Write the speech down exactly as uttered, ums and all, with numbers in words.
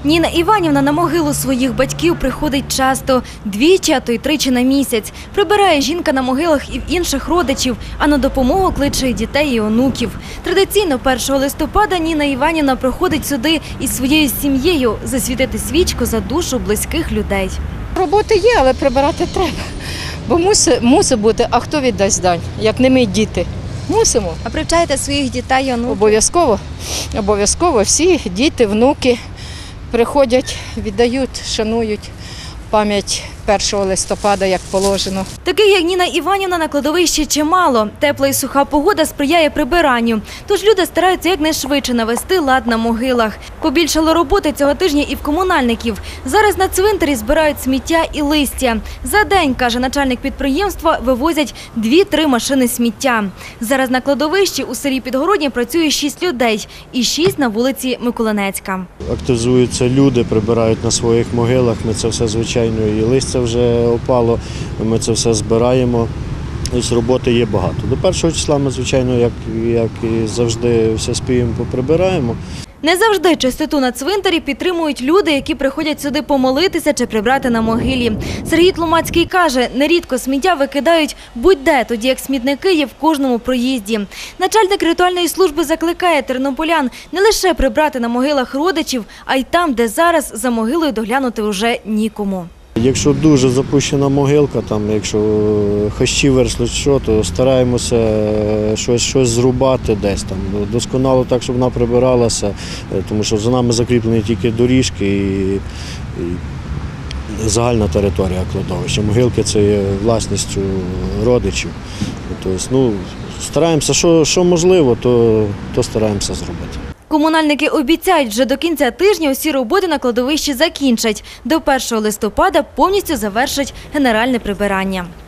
Ніна Іванівна на могилу своїх батьків приходить часто – двічі, а то й тричі на місяць. Прибирає жінка на могилах і в інших родичів, а на допомогу кличе і дітей, і онуків. Традиційно першого листопада Ніна Іванівна приходить сюди із своєю сім'єю засвітити свічку за душу близьких людей. Роботи є, але прибирати треба, бо мусить, мусить бути, а хто віддасть дань, як не ми діти. Мусимо. А привчаєте своїх дітей і онуків? Обов'язково, обов'язково всі діти, внуки приходять, віддають, шанують пам'ять першого листопада, як положено. Таких, як Ніна Іванівна, на кладовищі чимало. Тепла і суха погода сприяє прибиранню. Тож люди стараються якнайшвидше навести лад на могилах. Побільшало роботи цього тижня і в комунальників. Зараз на цвинтарі збирають сміття і листя. За день, каже начальник підприємства, вивозять дві-три машини сміття. Зараз на кладовищі у селі Підгороднє працює шість людей і шість на вулиці Миколинецька. Активізуються люди, прибирають на своїх могилах. Ми це все, звичайно, і листя вже опало, ми це все збираємо. Тобто роботи є багато. До першого числа ми, звичайно, як, як і завжди, все спіємо, поприбираємо. Не завжди чистоту на цвинтарі підтримують люди, які приходять сюди помолитися чи прибрати на могилі. Сергій Тлумацький каже, нерідко сміття викидають будь-де, тоді як смітники є в кожному проїзді. Начальник ритуальної служби закликає тернополян не лише прибрати на могилах родичів, а й там, де зараз за могилою доглянути вже нікому. Якщо дуже запущена могилка, там, якщо хащі виросли, що, то стараємося щось, щось зрубати десь там, досконало так, щоб вона прибиралася, тому що за нами закріплені тільки доріжки і, і загальна територія кладовища. Могилки – це є власністю родичів. Тобто, ну, стараємося, що, що можливо, то, то стараємося зробити. Комунальники обіцяють, вже до кінця тижня усі роботи на кладовищі закінчать. До першого листопада повністю завершать генеральне прибирання.